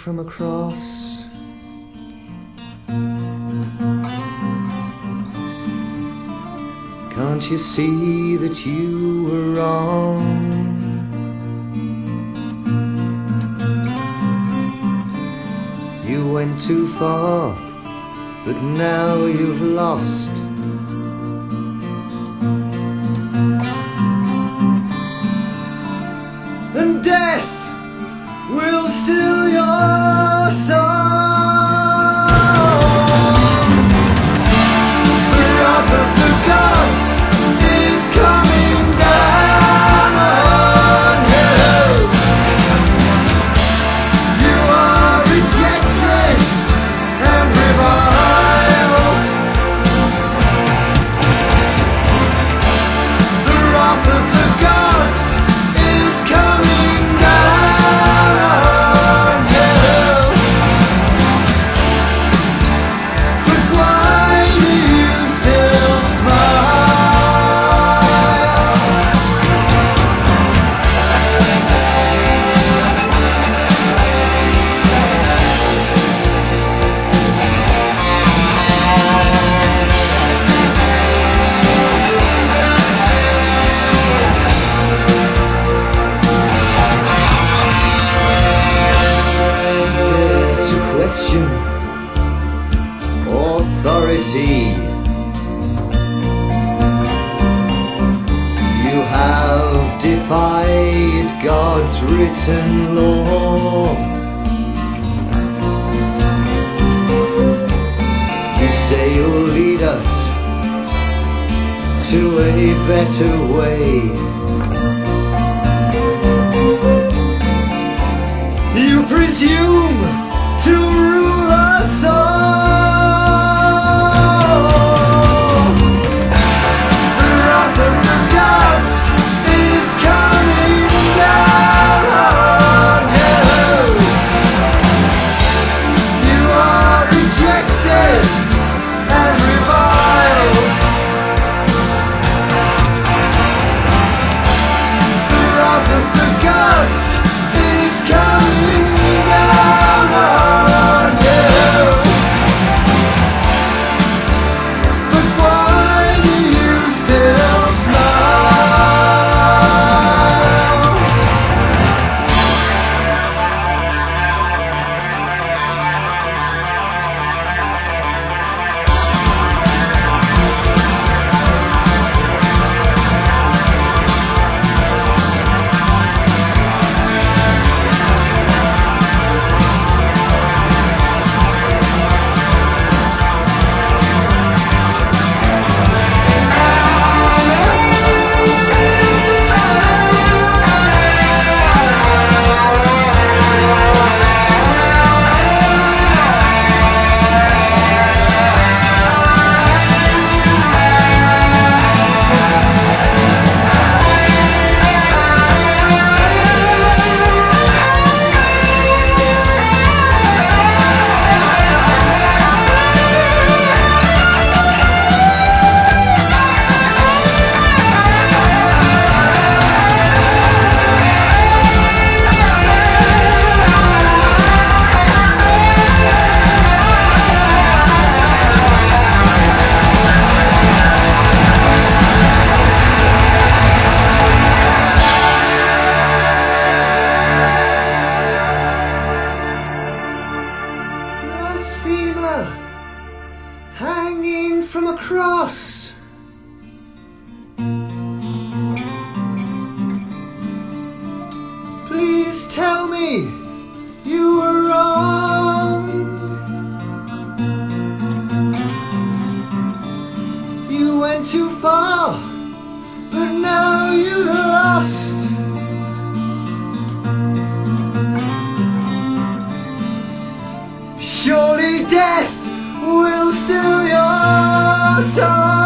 from a cross. Can't you see that you were wrong? You went too far, but now you've lost. And death will steal your song. The wrath of the gods is coming down on you. You are rejected and reviled. The wrath of the gods is coming down on you. But why do you still smile? Dare to question authority. You have defied God's written law. You say you'll lead us to a better way. You presume to rule us all. The wrath of the gods is coming down on you. You are rejected and reviled. The wrath of the gods is coming down on you. But why do you still smile? Blasphemer, hanging from a cross. Please tell me you were wrong. You went too far, but now you lost. Surely death will steal your soul.